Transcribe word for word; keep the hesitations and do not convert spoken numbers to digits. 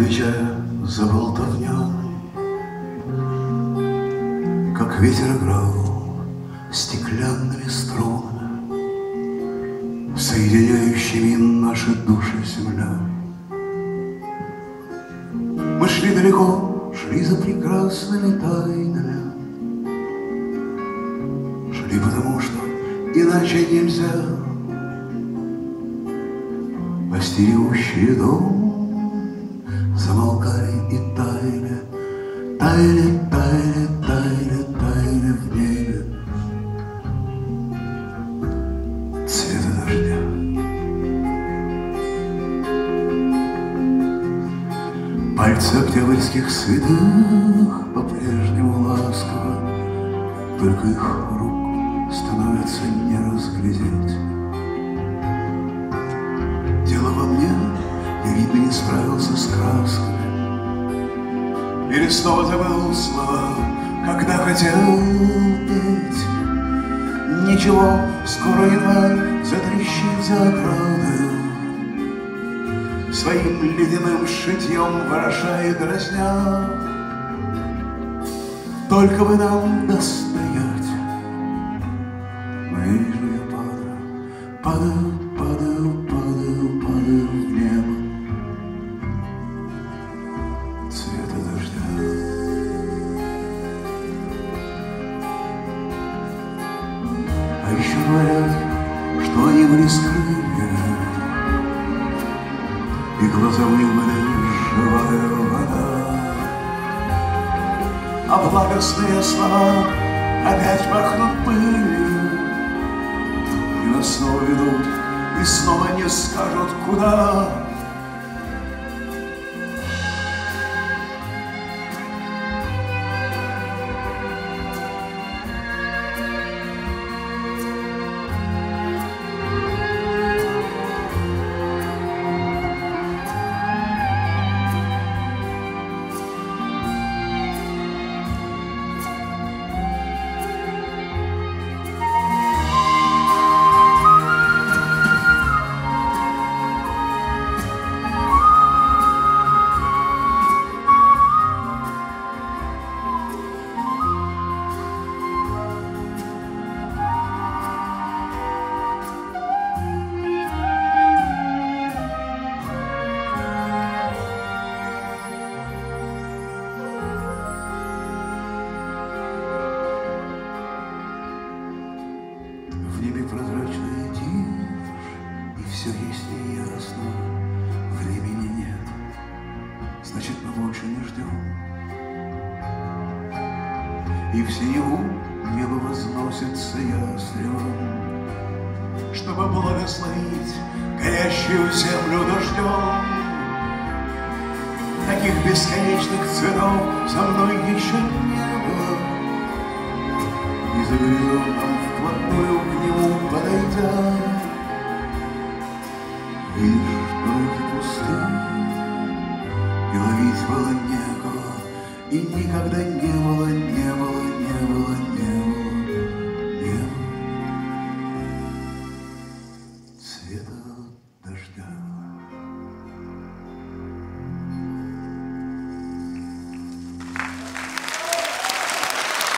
отвечая за болтовней, как ветер играл стеклянными струнами, соединяющими наши души с землей. Мы шли далеко, шли за прекрасными тайнами, шли потому, что иначе нельзя. Остерегущие дом замолкали и таяли, таяли, таяли, таяли, таяли в небе цвета дождя. Пальцы октябрьских святых по-прежнему ласково, только их рук становится не разглядеть. Дело во мне, я, видно, не справился с красками, или снова забыл слова, когда хотел петь. Ничего, скоро январь затрещит за оградою, своим ледяным шитьем ворошает дразня. Только бы нам достоять. Но вижу, я падаю, падаю, падаю, падаю, падаю в небо цвета дождя. А еще говорят, что они были с крыльями, и глаза у них были живая вода. А благостные слова опять пахнут пылью, и нас снова ведут, и снова не скажут куда. В небе прозрачная тишь, и все есть неясно. Времени нет, значит, мы больше не ждем. И в синеву небо возносится ястребом, чтобы благословить горящую землю дождем. Таких бесконечных цветов со мной еще не было. И за горизонтом вплотную к нему подойдя,